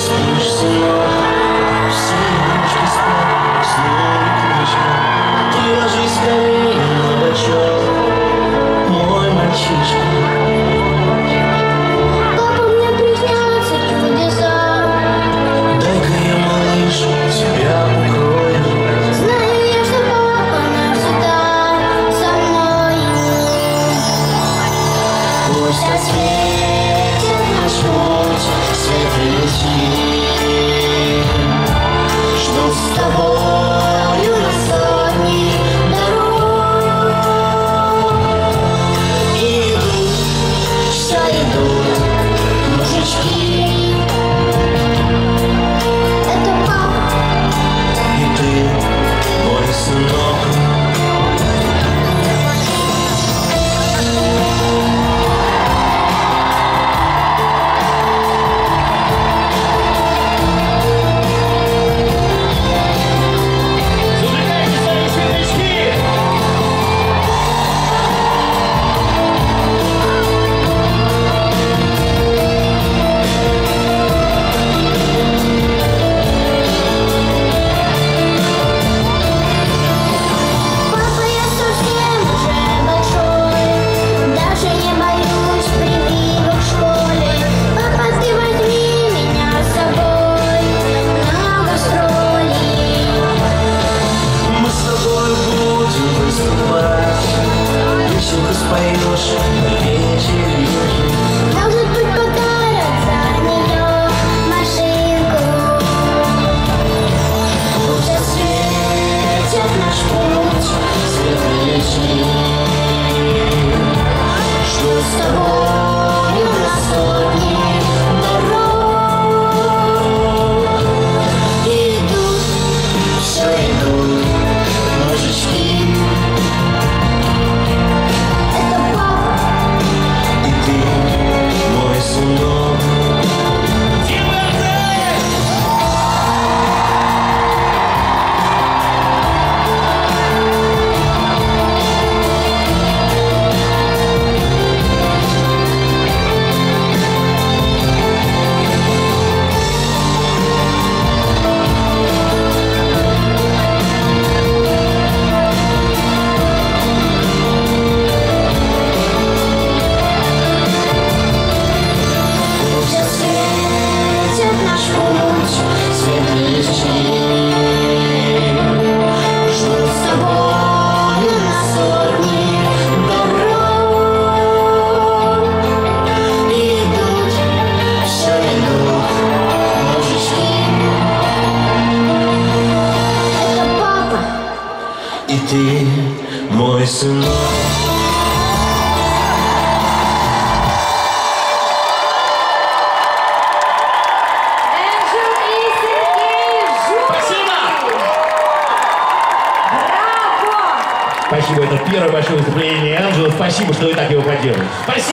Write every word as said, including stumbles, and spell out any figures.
Спишь, сынок, все девушки спят, снова крышка. Ты ложись скорее на бочок, мой мальчишка. Папа, мне приснятся чудеса. Дай-ка я, малыш, тебя укрою. Знаю я, что папа навсегда со мной. Пусть осветит наш путь светлячки, что с тобою на сотни дорог. Идут, все идут мужички. Это папа. И ты, мой сынок. Споешь на вечеринке. Может быть, подарят за нее машинку. Пусть осветит наш путь светлячки, что с тобою на сотни дорог. Идут, все идут мужички. И ты, мой сынок. Спасибо, это первое большое выступление Энджела. Спасибо, что вы так его поддерживаете. Спасибо.